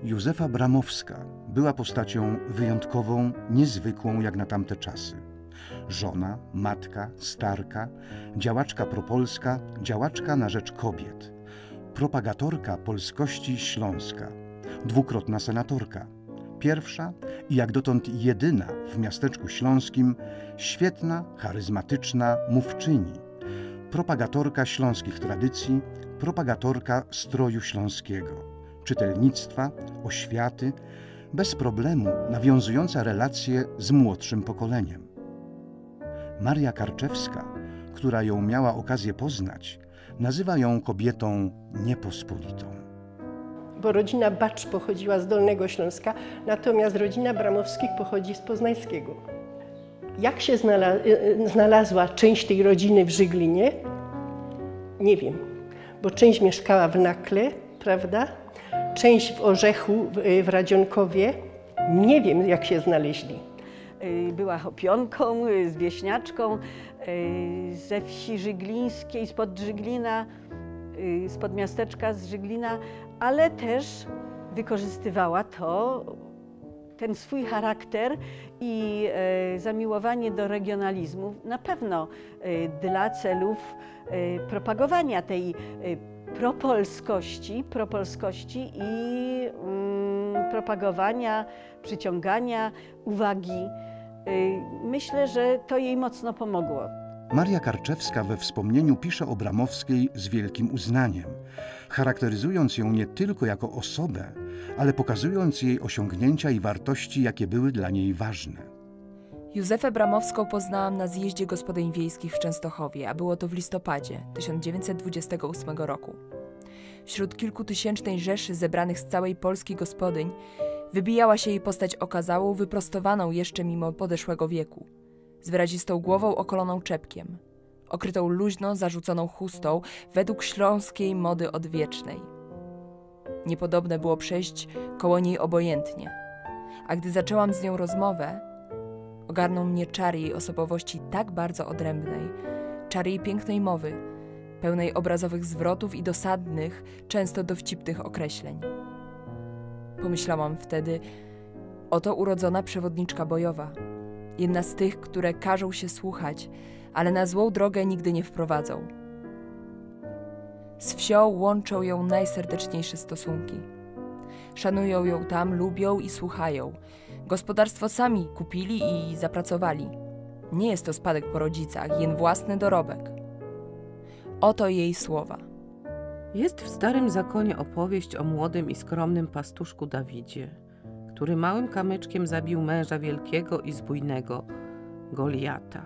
Józefa Bramowska była postacią wyjątkową, niezwykłą jak na tamte czasy. Żona, matka, starka, działaczka propolska, działaczka na rzecz kobiet, propagatorka polskości Śląska, dwukrotna senatorka, pierwsza i jak dotąd jedyna w miasteczku śląskim, świetna, charyzmatyczna mówczyni, propagatorka śląskich tradycji, propagatorka stroju śląskiego, czytelnictwa, oświaty, bez problemu nawiązująca relacje z młodszym pokoleniem. Maria Karczewska, która ją miała okazję poznać, nazywa ją kobietą niepospolitą. Bo rodzina Bacz pochodziła z Dolnego Śląska, natomiast rodzina Bramowskich pochodzi z Poznańskiego. Jak się znalazła część tej rodziny w Żyglinie? Nie wiem, bo część mieszkała w Nakle, prawda? Część w Orzechu, w Radzionkowie. Nie wiem, jak się znaleźli. Była chopionką, wieśniaczką ze wsi żyglińskiej, spod Żyglina, spod miasteczka z Żyglina, ale też wykorzystywała ten swój charakter i zamiłowanie do regionalizmu na pewno dla celów propagowania tej propolskości i propagowania, przyciągania uwagi. Myślę, że to jej mocno pomogło. Maria Karczewska we wspomnieniu pisze o Bramowskiej z wielkim uznaniem, charakteryzując ją nie tylko jako osobę, ale pokazując jej osiągnięcia i wartości, jakie były dla niej ważne. Józefę Bramowską poznałam na zjeździe gospodyń wiejskich w Częstochowie, a było to w listopadzie 1928 roku. Wśród kilkutysięcznej rzeszy zebranych z całej Polski gospodyń wybijała się jej postać okazałą, wyprostowaną jeszcze mimo podeszłego wieku, z wyrazistą głową okoloną czepkiem, okrytą luźno zarzuconą chustą według śląskiej mody odwiecznej. Niepodobne było przejść koło niej obojętnie, a gdy zaczęłam z nią rozmowę, ogarnął mnie czar jej osobowości tak bardzo odrębnej, czar jej pięknej mowy, pełnej obrazowych zwrotów i dosadnych, często dowcipnych określeń. Pomyślałam wtedy, oto urodzona przewodniczka bojowa, jedna z tych, które każą się słuchać, ale na złą drogę nigdy nie wprowadzą. Z wsią łączą ją najserdeczniejsze stosunki. Szanują ją tam, lubią i słuchają. Gospodarstwo sami kupili i zapracowali. Nie jest to spadek po rodzicach, jen własny dorobek. Oto jej słowa. Jest w Starym Zakonie opowieść o młodym i skromnym pastuszku Dawidzie, który małym kamyczkiem zabił męża wielkiego i zbójnego, Goliata.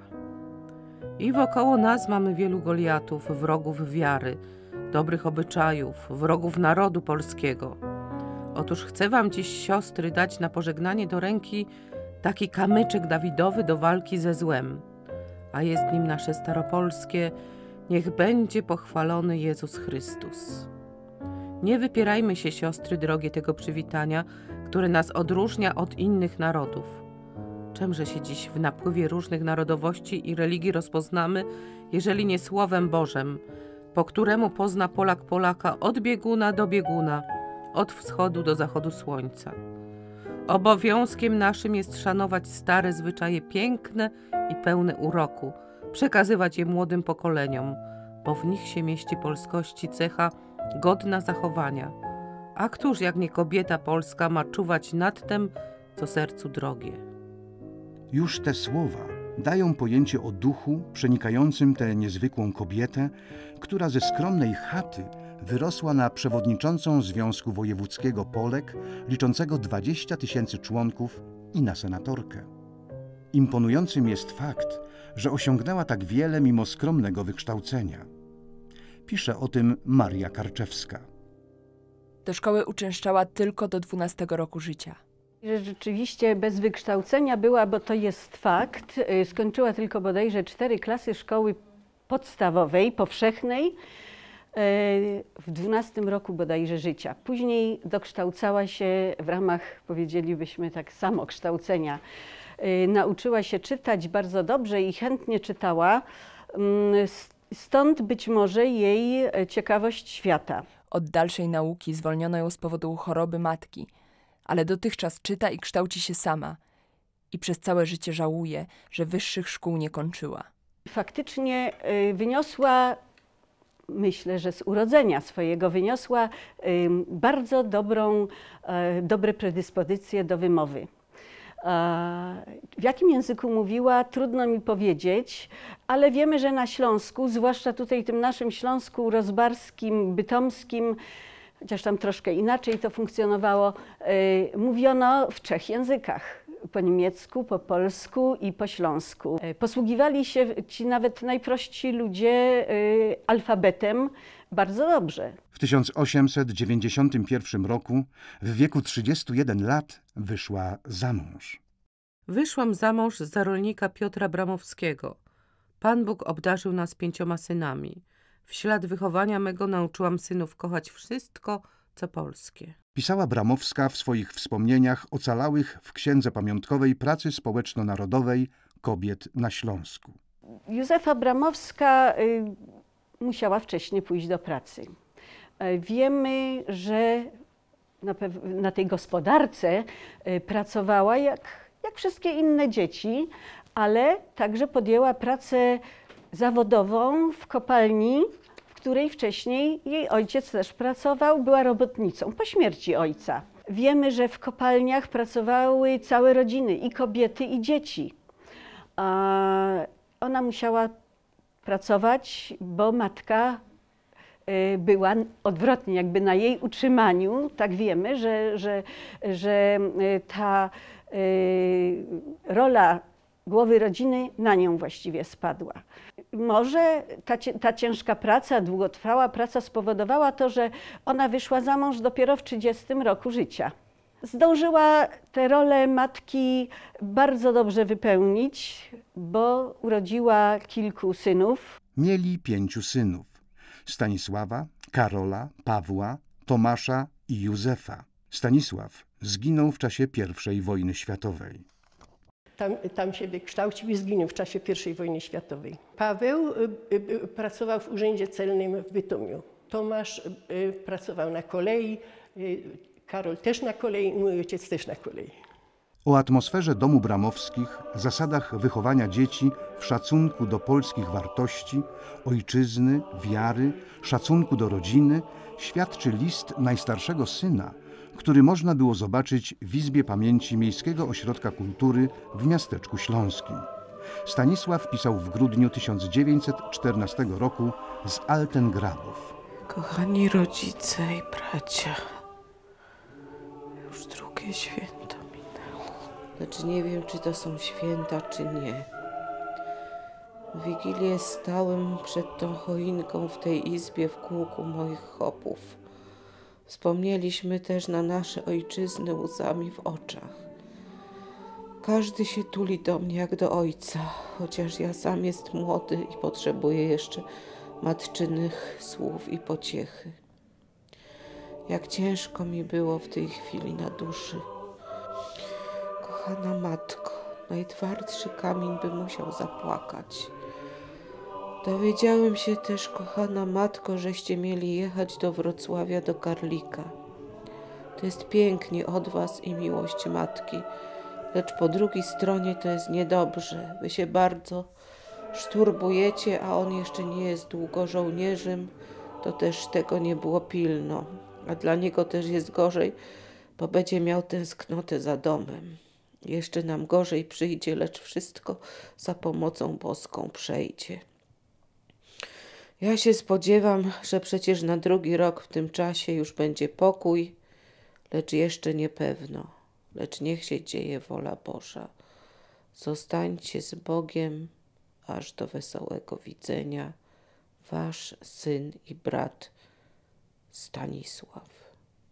I wokoło nas mamy wielu Goliatów, wrogów wiary, dobrych obyczajów, wrogów narodu polskiego. Otóż chcę wam dziś, siostry, dać na pożegnanie do ręki taki kamyczek Dawidowy do walki ze złem, a jest nim nasze staropolskie: niech będzie pochwalony Jezus Chrystus. Nie wypierajmy się, siostry drogie, tego przywitania, które nas odróżnia od innych narodów. Czemże się dziś w napływie różnych narodowości i religii rozpoznamy, jeżeli nie Słowem Bożem, po któremu pozna Polak Polaka od bieguna do bieguna, od wschodu do zachodu słońca. Obowiązkiem naszym jest szanować stare zwyczaje piękne i pełne uroku, przekazywać je młodym pokoleniom, bo w nich się mieści polskości cecha godna zachowania. A któż jak nie kobieta polska ma czuwać nad tym, co sercu drogie? Już te słowa dają pojęcie o duchu przenikającym tę niezwykłą kobietę, która ze skromnej chaty wyrosła na przewodniczącą Związku Wojewódzkiego Polek, liczącego 20 000 członków, i na senatorkę. Imponującym jest fakt, że osiągnęła tak wiele mimo skromnego wykształcenia. Pisze o tym Maria Karczewska. Do szkoły uczęszczała tylko do 12 roku życia. Że rzeczywiście bez wykształcenia była, bo to jest fakt. Skończyła tylko bodajże 4 klasy szkoły podstawowej, powszechnej w 12 roku bodajże życia. Później dokształcała się w ramach, powiedzielibyśmy tak, samokształcenia. Nauczyła się czytać bardzo dobrze i chętnie czytała, stąd być może jej ciekawość świata. Od dalszej nauki zwolniono ją z powodu choroby matki. ale dotychczas czyta i kształci się sama i przez całe życie żałuje, że wyższych szkół nie kończyła. Faktycznie wyniosła, myślę, że z urodzenia swojego wyniosła bardzo dobre predyspozycje do wymowy. W jakim języku mówiła, trudno mi powiedzieć, ale wiemy, że na Śląsku, zwłaszcza tutaj tym naszym Śląsku rozbarskim, bytomskim, chociaż tam troszkę inaczej to funkcjonowało, mówiono w 3 językach. Po niemiecku, po polsku i po śląsku. Posługiwali się ci nawet najprości ludzie alfabetem bardzo dobrze. W 1891 roku, w wieku 31 lat, wyszła za mąż. Wyszłam za mąż za rolnika Piotra Bramowskiego. Pan Bóg obdarzył nas 5 synami. W ślad wychowania mego nauczyłam synów kochać wszystko, co polskie. Pisała Bramowska w swoich wspomnieniach ocalałych w Księdze Pamiątkowej Pracy Społeczno-Narodowej Kobiet na Śląsku. Józefa Bramowska musiała wcześniej pójść do pracy. Wiemy, że na tej gospodarce pracowała jak wszystkie inne dzieci, ale także podjęła pracę zawodową w kopalni, w której wcześniej jej ojciec też pracował, była robotnicą po śmierci ojca. Wiemy, że w kopalniach pracowały całe rodziny, i kobiety, i dzieci. Ona musiała pracować, bo matka była odwrotnie, jakby na jej utrzymaniu. Tak wiemy, że ta rola głowy rodziny na nią właściwie spadła. Może ta ciężka praca, długotrwała praca spowodowała to, że ona wyszła za mąż dopiero w 30 roku życia. Zdążyła tę rolę matki bardzo dobrze wypełnić, bo urodziła kilku synów. Mieli 5 synów: Stanisława, Karola, Pawła, Tomasza i Józefa. Stanisław zginął w czasie I wojny światowej. Tam się wykształcił i zginął w czasie I wojny światowej. Paweł pracował w urzędzie celnym w Bytomiu. Tomasz pracował na kolei, Karol też na kolei, mój ojciec też na kolei. O atmosferze domu Bramowskich, zasadach wychowania dzieci w szacunku do polskich wartości, ojczyzny, wiary, szacunku do rodziny świadczy list najstarszego syna, który można było zobaczyć w Izbie Pamięci Miejskiego Ośrodka Kultury w miasteczku śląskim. Stanisław pisał w grudniu 1914 roku z Altengrabów. Kochani rodzice i bracia, już drugie święto minęło. Lecz nie wiem, czy to są święta, czy nie. W Wigilię stałem przed tą choinką w tej izbie w kółku moich chopów. Wspomnieliśmy też na nasze ojczyzny łzami w oczach. Każdy się tuli do mnie jak do ojca, chociaż ja sam jest młody i potrzebuję jeszcze matczynych słów i pociechy. Jak ciężko mi było w tej chwili na duszy. Kochana matko, najtwardszy kamień by musiał zapłakać. Dowiedziałem się też, kochana matko, żeście mieli jechać do Wrocławia do Karlika. To jest pięknie od was i miłość matki, lecz po drugiej stronie to jest niedobrze. Wy się bardzo szturbujecie, a on jeszcze nie jest długo żołnierzem, to też tego nie było pilno. A dla niego też jest gorzej, bo będzie miał tęsknotę za domem. Jeszcze nam gorzej przyjdzie, lecz wszystko za pomocą boską przejdzie. Ja się spodziewam, że przecież na drugi rok w tym czasie już będzie pokój, lecz jeszcze niepewno. Lecz niech się dzieje wola Boża. Zostańcie z Bogiem, aż do wesołego widzenia. Wasz syn i brat Stanisław.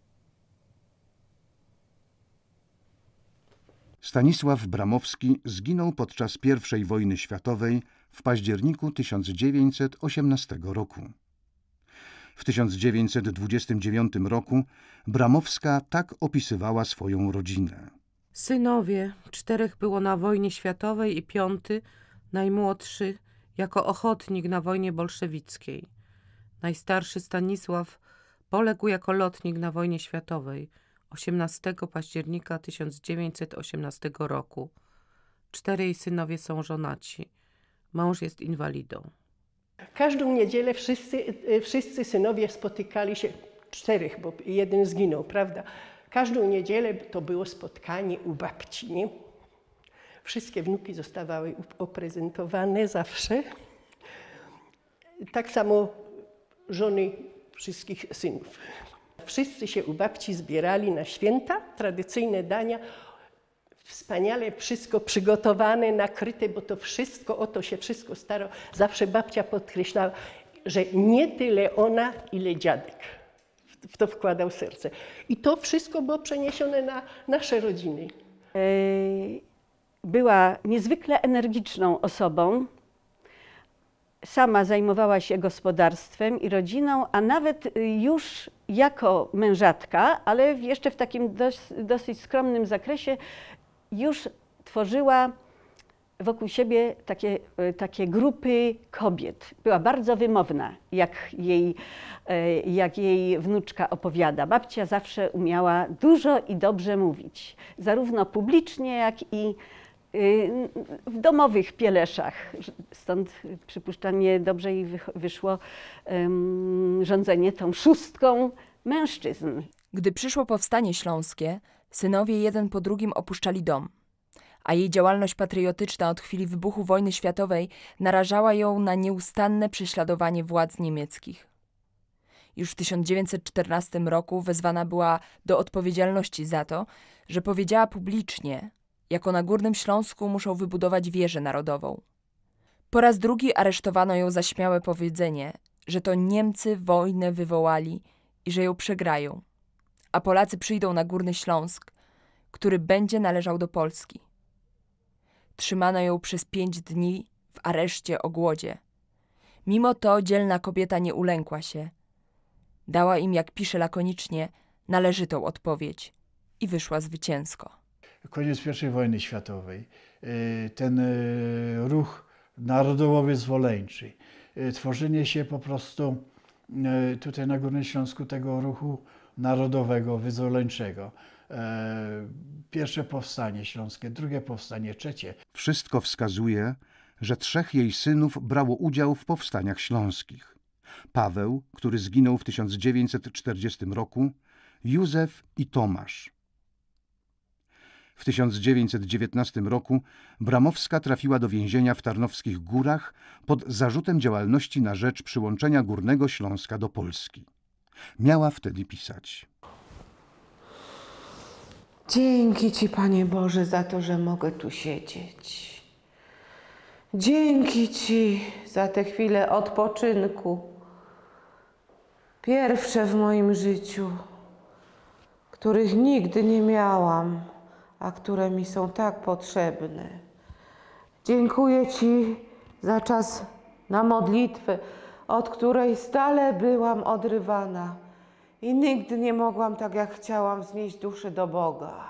Stanisław Bramowski zginął podczas I wojny światowej w październiku 1918 roku. W 1929 roku Bramowska tak opisywała swoją rodzinę. Synowie, 4 było na wojnie światowej i 5, najmłodszy, jako ochotnik na wojnie bolszewickiej. Najstarszy Stanisław poległ jako lotnik na wojnie światowej. 18 października 1918 roku. 4 jej synowie są żonaci. Mąż jest inwalidą. Każdą niedzielę wszyscy synowie spotykali się, 4, bo jeden zginął, prawda? Każdą niedzielę to było spotkanie u babci, nie? Wszystkie wnuki zostawały oprezentowane zawsze. Tak samo żony wszystkich synów. Wszyscy się u babci zbierali na święta, tradycyjne dania, wspaniale wszystko przygotowane, nakryte, bo to wszystko, o to się wszystko starał. Zawsze babcia podkreślała, że nie tyle ona, ile dziadek w to wkładał serce. I to wszystko było przeniesione na nasze rodziny. Była niezwykle energiczną osobą. Sama zajmowała się gospodarstwem i rodziną, a nawet już jako mężatka, ale jeszcze w takim dosyć skromnym zakresie, już tworzyła wokół siebie takie grupy kobiet. Była bardzo wymowna, jak jej wnuczka opowiada. Babcia zawsze umiała dużo i dobrze mówić, zarówno publicznie, jak i w domowych pieleszach. Stąd przypuszczalnie dobrze jej wyszło rządzenie tą 6 mężczyzn. Gdy przyszło powstanie śląskie, synowie jeden po drugim opuszczali dom, a jej działalność patriotyczna od chwili wybuchu wojny światowej narażała ją na nieustanne prześladowanie władz niemieckich. Już w 1914 roku wezwana była do odpowiedzialności za to, że powiedziała publicznie, jako na Górnym Śląsku muszą wybudować wieżę narodową. Po raz drugi aresztowano ją za śmiałe powiedzenie, że to Niemcy wojnę wywołali i że ją przegrają, a Polacy przyjdą na Górny Śląsk, który będzie należał do Polski. Trzymano ją przez 5 dni w areszcie o głodzie. Mimo to dzielna kobieta nie ulękła się. Dała im, jak pisze lakonicznie, należytą odpowiedź i wyszła zwycięsko. Koniec I wojny światowej, ten ruch narodowo-wyzwoleńczy, tworzenie się po prostu tutaj na Górnym Śląsku tego ruchu narodowego, wyzwoleńczego. Pierwsze powstanie śląskie, drugie powstanie, trzecie. Wszystko wskazuje, że 3 jej synów brało udział w powstaniach śląskich. Paweł, który zginął w 1940 roku, Józef i Tomasz. W 1919 roku Bramowska trafiła do więzienia w Tarnowskich Górach pod zarzutem działalności na rzecz przyłączenia Górnego Śląska do Polski. Miała wtedy pisać: Dzięki Ci, Panie Boże, za to, że mogę tu siedzieć. Dzięki Ci za te chwile odpoczynku. Pierwsze w moim życiu, których nigdy nie miałam, a które mi są tak potrzebne. Dziękuję Ci za czas na modlitwę, od której stale byłam odrywana i nigdy nie mogłam tak jak chciałam wznieść duszę do Boga.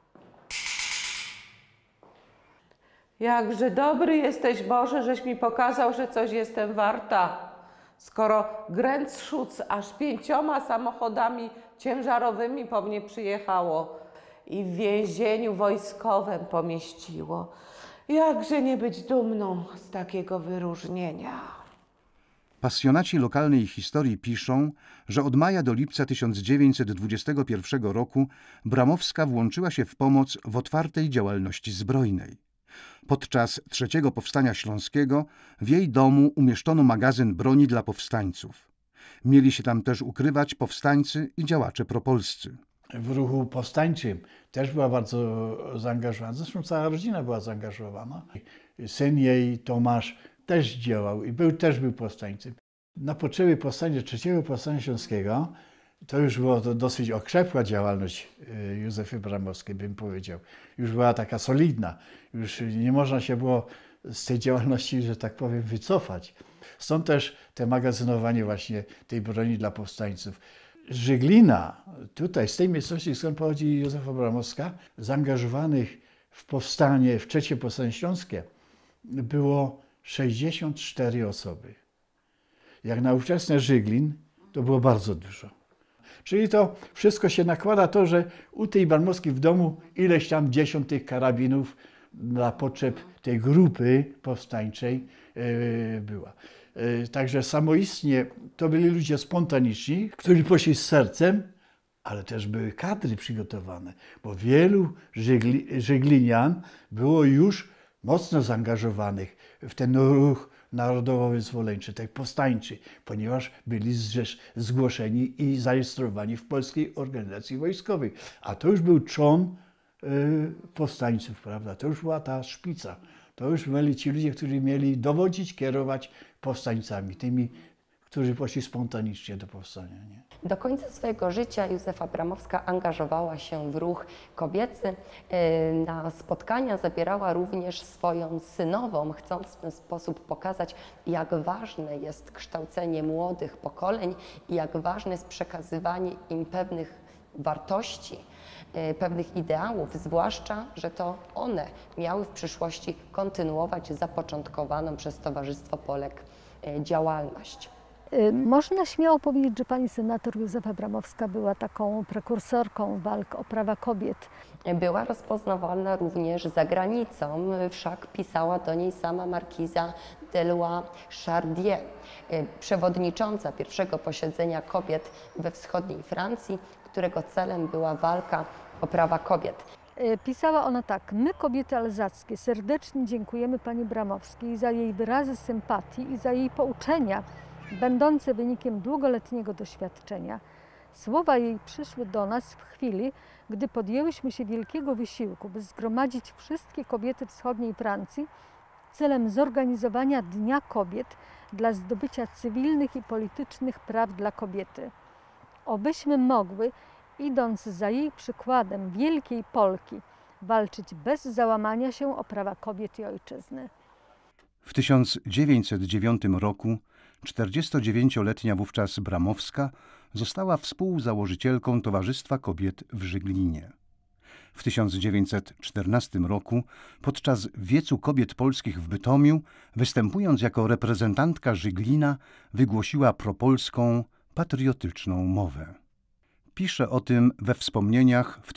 Jakże dobry jesteś, Boże, żeś mi pokazał, że coś jestem warta. Skoro Grenzschutz aż 5 samochodami ciężarowymi po mnie przyjechało i w więzieniu wojskowym pomieściło. Jakże nie być dumną z takiego wyróżnienia. Pasjonaci lokalnej historii piszą, że od maja do lipca 1921 roku Bramowska włączyła się w pomoc w otwartej działalności zbrojnej. Podczas III Powstania Śląskiego w jej domu umieszczono magazyn broni dla powstańców. Mieli się tam też ukrywać powstańcy i działacze propolscy. W ruchu powstańczym też była bardzo zaangażowana, zresztą cała rodzina była zaangażowana. Syn jej, Tomasz, też działał i też był powstańcem. Na potrzeby powstania, III Powstania Śląskiego, to już była dosyć okrzepła działalność Józefy Bramowskiej, bym powiedział. Już była taka solidna, już nie można się było z tej działalności, że tak powiem, wycofać. Stąd też te magazynowanie właśnie tej broni dla powstańców. Z Żyglina, tutaj, z tej miejscowości, skąd pochodzi Józefa Bramowska, zaangażowanych w powstanie, w III Powstanie Śląskie, było 64 osoby. Jak na ówczesne Żyglin, to było bardzo dużo. Czyli to wszystko się nakłada to, że u tej Bramowskiej w domu ileś tam 10 tych karabinów dla potrzeb tej grupy powstańczej była. Także samoistnie to byli ludzie spontaniczni, którzy poszli z sercem, ale też były kadry przygotowane, bo wielu żeglinian było już mocno zaangażowanych w ten ruch narodowo-wyzwoleńczy, tak powstańczy, ponieważ byli zgłoszeni i zarejestrowani w Polskiej Organizacji Wojskowej. A to już był trzon powstańców, prawda? To już była ta szpica. To już byli ci ludzie, którzy mieli dowodzić, kierować powstańcami, tymi, którzy poszli spontanicznie do powstania. Nie? Do końca swojego życia Józefa Bramowska angażowała się w ruch kobiecy. Na spotkania zabierała również swoją synową, chcąc w ten sposób pokazać, jak ważne jest kształcenie młodych pokoleń i jak ważne jest przekazywanie im pewnych wartości, pewnych ideałów, zwłaszcza, że to one miały w przyszłości kontynuować zapoczątkowaną przez Towarzystwo Polek działalność. Można śmiało powiedzieć, że pani senator Józefa Bramowska była taką prekursorką walk o prawa kobiet. Była rozpoznawalna również za granicą, wszak pisała do niej sama markiza Delois-Chardier, przewodnicząca pierwszego posiedzenia kobiet we wschodniej Francji, którego celem była walka o prawa kobiet. Pisała ona tak: my, kobiety alzackie, serdecznie dziękujemy pani Bramowskiej za jej wyrazy sympatii i za jej pouczenia, będące wynikiem długoletniego doświadczenia. Słowa jej przyszły do nas w chwili, gdy podjęłyśmy się wielkiego wysiłku, by zgromadzić wszystkie kobiety wschodniej Francji celem zorganizowania Dnia Kobiet dla zdobycia cywilnych i politycznych praw dla kobiety. Obyśmy mogły, idąc za jej przykładem wielkiej Polki, walczyć bez załamania się o prawa kobiet i ojczyzny. W 1909 roku 49-letnia wówczas Bramowska została współzałożycielką Towarzystwa Kobiet w Żyglinie. W 1914 roku, podczas Wiecu Kobiet Polskich w Bytomiu, występując jako reprezentantka Żyglina, wygłosiła propolską, patriotyczną mowę. Pisze o tym we wspomnieniach w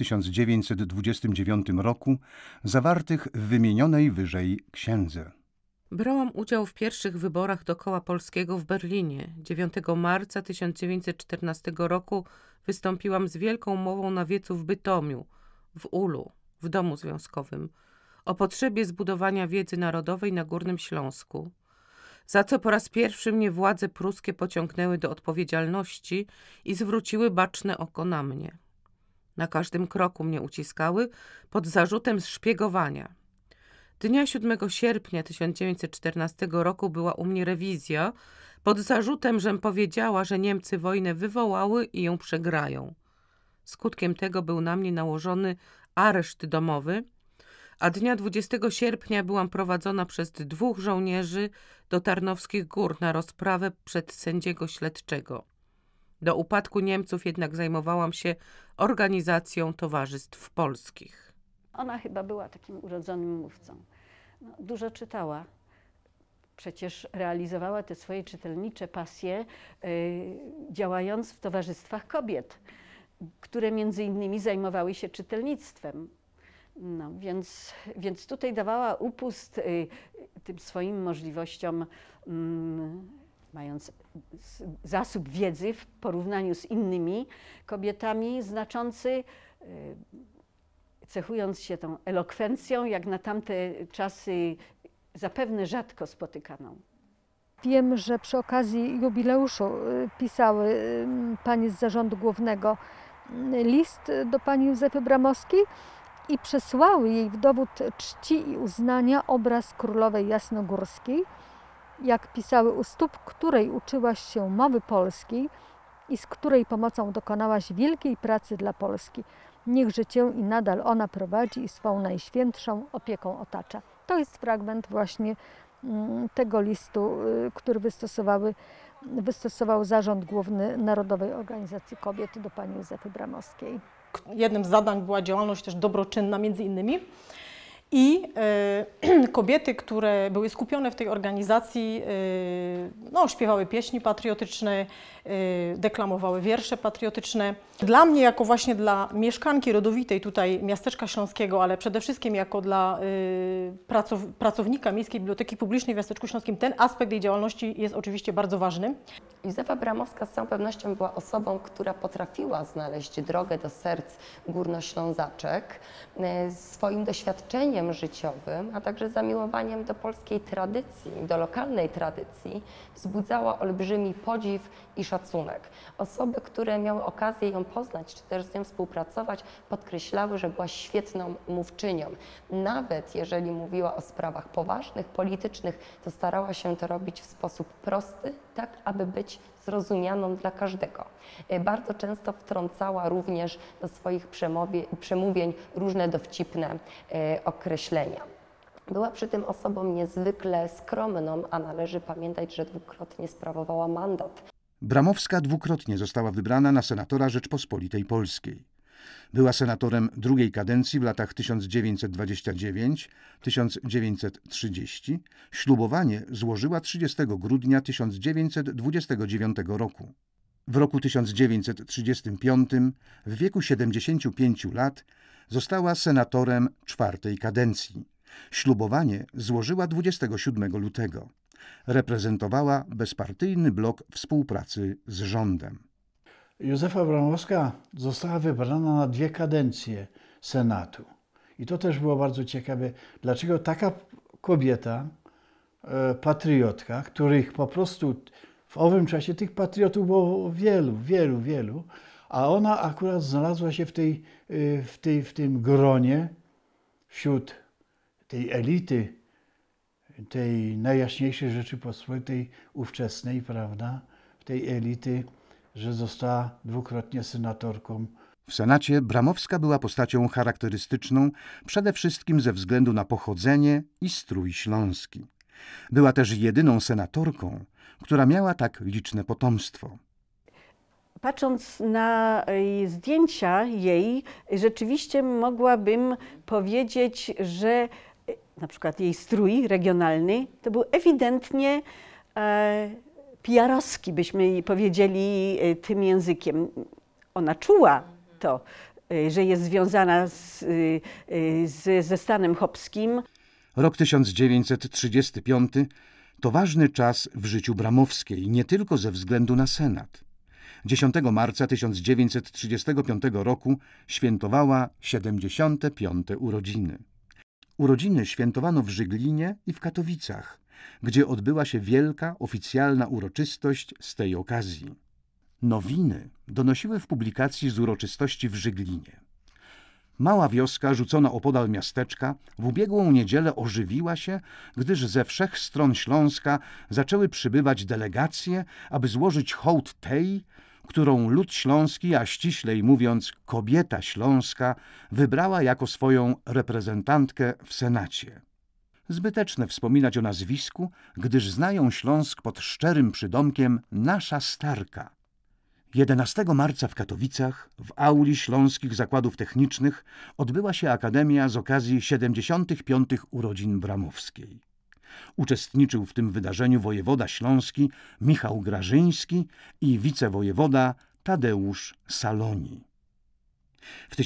1929 roku, zawartych w wymienionej wyżej księdze. Brałam udział w pierwszych wyborach do Koła Polskiego w Berlinie. 9 marca 1914 roku wystąpiłam z wielką mową na wiecu w Bytomiu, w Ulu, w Domu Związkowym, o potrzebie zbudowania wiedzy narodowej na Górnym Śląsku, za co po raz pierwszy mnie władze pruskie pociągnęły do odpowiedzialności i zwróciły baczne oko na mnie. Na każdym kroku mnie uciskały pod zarzutem szpiegowania. Dnia 7 sierpnia 1914 roku była u mnie rewizja pod zarzutem, żem powiedziała, że Niemcy wojnę wywołały i ją przegrają. Skutkiem tego był na mnie nałożony areszt domowy, a dnia 20 sierpnia byłam prowadzona przez 2 żołnierzy do Tarnowskich Gór na rozprawę przed sędziego śledczego. Do upadku Niemców jednak zajmowałam się organizacją towarzystw polskich. Ona chyba była takim urodzonym mówcą. No, dużo czytała. Przecież realizowała te swoje czytelnicze pasje, działając w towarzystwach kobiet, które między innymi zajmowały się czytelnictwem. No, więc tutaj dawała upust tym swoim możliwościom, mając zasób wiedzy w porównaniu z innymi kobietami, znaczący, cechując się tą elokwencją, jak na tamte czasy zapewne rzadko spotykaną. Wiem, że przy okazji jubileuszu pisały panie z Zarządu Głównego list do pani Józefy Bramowskiej i przesłały jej w dowód czci i uznania obraz królowej jasnogórskiej, jak pisały, u stóp której uczyłaś się mowy polskiej i z której pomocą dokonałaś wielkiej pracy dla Polski. Niechże cię i nadal ona prowadzi i swą najświętszą opieką otacza. To jest fragment właśnie tego listu, który wystosował Zarząd Główny Narodowej Organizacji Kobiet do pani Józefy Bramowskiej. Jednym z zadań była działalność też dobroczynna między innymi. I kobiety, które były skupione w tej organizacji, śpiewały pieśni patriotyczne, deklamowały wiersze patriotyczne. Dla mnie, jako właśnie dla mieszkanki rodowitej tutaj miasteczka śląskiego, ale przede wszystkim jako dla pracownika Miejskiej Biblioteki Publicznej w Miasteczku Śląskim, ten aspekt jej działalności jest oczywiście bardzo ważny. Józefa Bramowska z całą pewnością była osobą, która potrafiła znaleźć drogę do serc górnoślązaczek swoim doświadczeniem życiowym, a także zamiłowaniem do polskiej tradycji, do lokalnej tradycji, wzbudzała olbrzymi podziw i szacunek. Osoby, które miały okazję ją poznać, czy też z nią współpracować, podkreślały, że była świetną mówczynią. Nawet jeżeli mówiła o sprawach poważnych, politycznych, to starała się to robić w sposób prosty, tak aby być zrozumianą dla każdego. Bardzo często wtrącała również do swoich przemówień różne dowcipne określenia. Była przy tym osobą niezwykle skromną, a należy pamiętać, że dwukrotnie sprawowała mandat. Bramowska dwukrotnie została wybrana na senatora Rzeczpospolitej Polskiej. Była senatorem drugiej kadencji w latach 1929-1930. Ślubowanie złożyła 30 grudnia 1929 roku. W roku 1935, w wieku 75 lat, została senatorem czwartej kadencji. Ślubowanie złożyła 27 lutego. Reprezentowała bezpartyjny blok współpracy z rządem. Józefa Bramowska została wybrana na 2 kadencje Senatu. I to też było bardzo ciekawe, dlaczego taka kobieta, patriotka, których po prostu w owym czasie tych patriotów było wielu, a ona akurat znalazła się w tym gronie, wśród tej elity, tej najjaśniejszej Rzeczypospolitej ówczesnej, prawda, w tej elity, że została dwukrotnie senatorką. W Senacie Bramowska była postacią charakterystyczną przede wszystkim ze względu na pochodzenie i strój śląski. Była też jedyną senatorką, która miała tak liczne potomstwo. Patrząc na zdjęcia jej, rzeczywiście mogłabym powiedzieć, że na przykład jej strój regionalny to był ewidentnie PR-owski, byśmy powiedzieli tym językiem. Ona czuła to, że jest związana ze stanem chłopskim. Rok 1935 to ważny czas w życiu Bramowskiej, nie tylko ze względu na Senat. 10 marca 1935 roku świętowała 75. urodziny. Urodziny świętowano w Żyglinie i w Katowicach, gdzie odbyła się wielka, oficjalna uroczystość z tej okazji. Nowiny donosiły w publikacji z uroczystości w Żyglinie. Mała wioska rzucona opodal miasteczka w ubiegłą niedzielę ożywiła się, gdyż ze wszech stron Śląska zaczęły przybywać delegacje, aby złożyć hołd tej, którą lud śląski, a ściślej mówiąc kobieta śląska, wybrała jako swoją reprezentantkę w Senacie. Zbyteczne wspominać o nazwisku, gdyż znają Śląsk pod szczerym przydomkiem Nasza Starka. 11 marca w Katowicach, w auli Śląskich Zakładów Technicznych, odbyła się akademia z okazji 75. urodzin Bramowskiej. Uczestniczył w tym wydarzeniu wojewoda śląski Michał Grażyński i wicewojewoda Tadeusz Saloni. W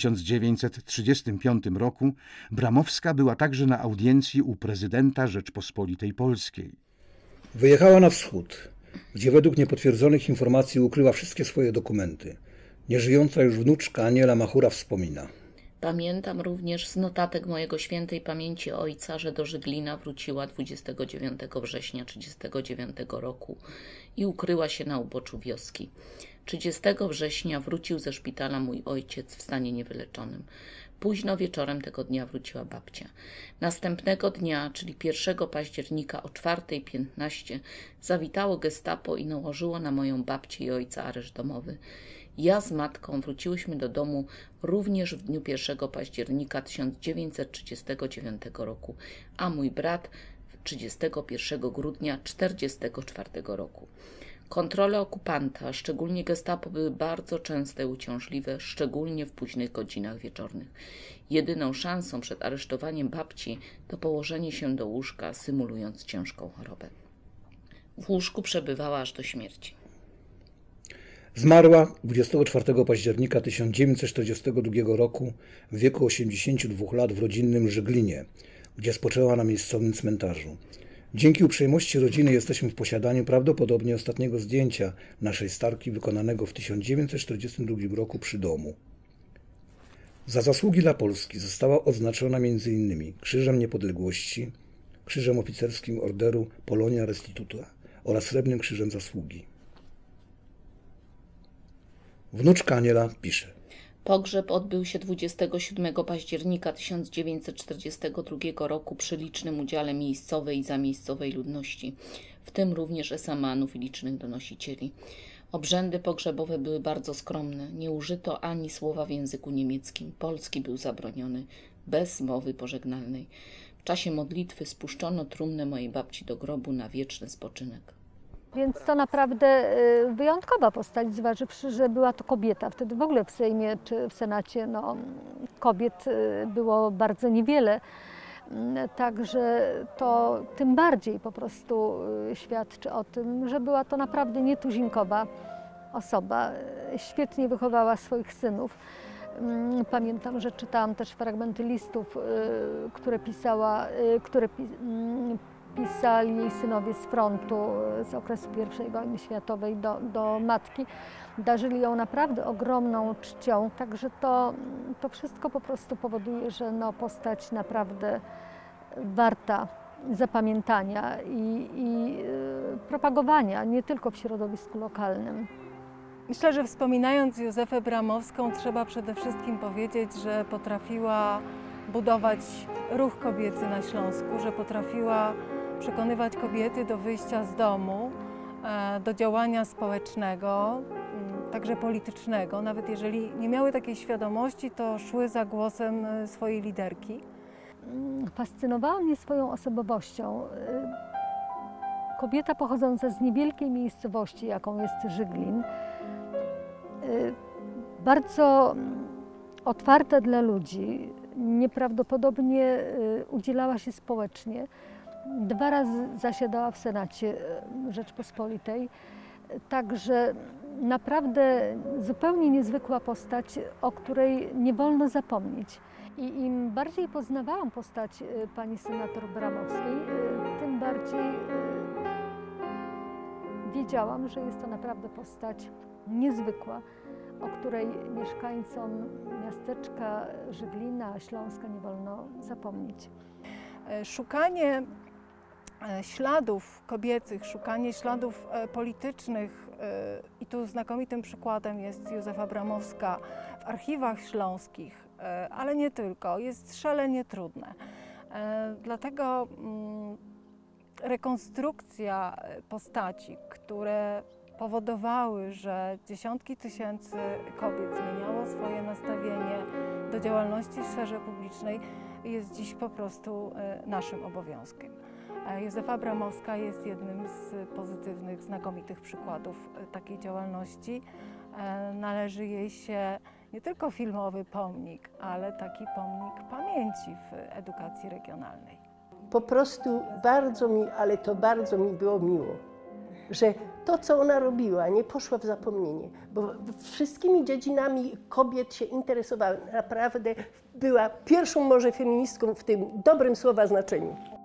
1935 roku Bramowska była także na audiencji u prezydenta Rzeczpospolitej Polskiej. Wyjechała na wschód, gdzie według niepotwierdzonych informacji ukryła wszystkie swoje dokumenty. Nieżyjąca już wnuczka Aniela Machura wspomina. Pamiętam również z notatek mojego świętej pamięci ojca, że do Żyglina wróciła 29 września 1939 roku i ukryła się na uboczu wioski. 30 września wrócił ze szpitala mój ojciec w stanie niewyleczonym. Późno wieczorem tego dnia wróciła babcia. Następnego dnia, czyli 1 października o 4:15 zawitało gestapo i nałożyło na moją babcię i ojca areszt domowy. Ja z matką wróciłyśmy do domu również w dniu 1 października 1939 roku, a mój brat 31 grudnia 1944 roku. Kontrole okupanta, szczególnie gestapo, były bardzo częste i uciążliwe, szczególnie w późnych godzinach wieczornych. Jedyną szansą przed aresztowaniem babci to położenie się do łóżka, symulując ciężką chorobę. W łóżku przebywała aż do śmierci. Zmarła 24 października 1942 roku w wieku 82 lat w rodzinnym Żyglinie, gdzie spoczęła na miejscowym cmentarzu. Dzięki uprzejmości rodziny jesteśmy w posiadaniu prawdopodobnie ostatniego zdjęcia naszej starki wykonanego w 1942 roku przy domu. Za zasługi dla Polski została odznaczona m.in. Krzyżem Niepodległości, Krzyżem Oficerskim Orderu Polonia Restituta oraz Srebrnym Krzyżem Zasługi. Wnuczka Aniela pisze. Pogrzeb odbył się 27 października 1942 roku przy licznym udziale miejscowej i zamiejscowej ludności, w tym również esamanów i licznych donosicieli. Obrzędy pogrzebowe były bardzo skromne, nie użyto ani słowa w języku niemieckim, polski był zabroniony, bez mowy pożegnalnej. W czasie modlitwy spuszczono trumnę mojej babci do grobu na wieczny spoczynek. Więc to naprawdę wyjątkowa postać, zważywszy, że była to kobieta. Wtedy w ogóle w Sejmie czy w Senacie kobiet było bardzo niewiele. Także to tym bardziej po prostu świadczy o tym, że była to naprawdę nietuzinkowa osoba. Świetnie wychowała swoich synów. Pamiętam, że czytałam też fragmenty listów, które pisali jej synowie z frontu z okresu I wojny światowej do matki. Darzyli ją naprawdę ogromną czcią, także to wszystko po prostu powoduje, że postać naprawdę warta zapamiętania i propagowania, nie tylko w środowisku lokalnym. Myślę, że wspominając Józefę Bramowską, trzeba przede wszystkim powiedzieć, że potrafiła budować ruch kobiecy na Śląsku, że potrafiła przekonywać kobiety do wyjścia z domu, do działania społecznego, także politycznego. Nawet jeżeli nie miały takiej świadomości, to szły za głosem swojej liderki. Fascynowała mnie swoją osobowością. Kobieta pochodząca z niewielkiej miejscowości, jaką jest Żyglin, bardzo otwarta dla ludzi, nieprawdopodobnie udzielała się społecznie. 2 razy zasiadała w Senacie Rzeczpospolitej, także naprawdę zupełnie niezwykła postać, o której nie wolno zapomnieć. I im bardziej poznawałam postać pani senator Bramowskiej, tym bardziej wiedziałam, że jest to naprawdę postać niezwykła, o której mieszkańcom miasteczka Żyglina, Śląska nie wolno zapomnieć. Szukanie śladów kobiecych, szukanie śladów politycznych i tu znakomitym przykładem jest Józefa Bramowska w archiwach śląskich, ale nie tylko, jest szalenie trudne. Dlatego rekonstrukcja postaci, które powodowały, że dziesiątki tysięcy kobiet zmieniało swoje nastawienie do działalności w sferze publicznej, jest dziś po prostu naszym obowiązkiem. Józefa Bramowska jest jednym z pozytywnych, znakomitych przykładów takiej działalności. Należy jej się nie tylko filmowy pomnik, ale taki pomnik pamięci w edukacji regionalnej. Po prostu bardzo mi, ale to bardzo mi było miło, że to, co ona robiła, nie poszło w zapomnienie, bo wszystkimi dziedzinami kobiet się interesowała. Naprawdę była pierwszą może feministką w tym dobrym słowa znaczeniu.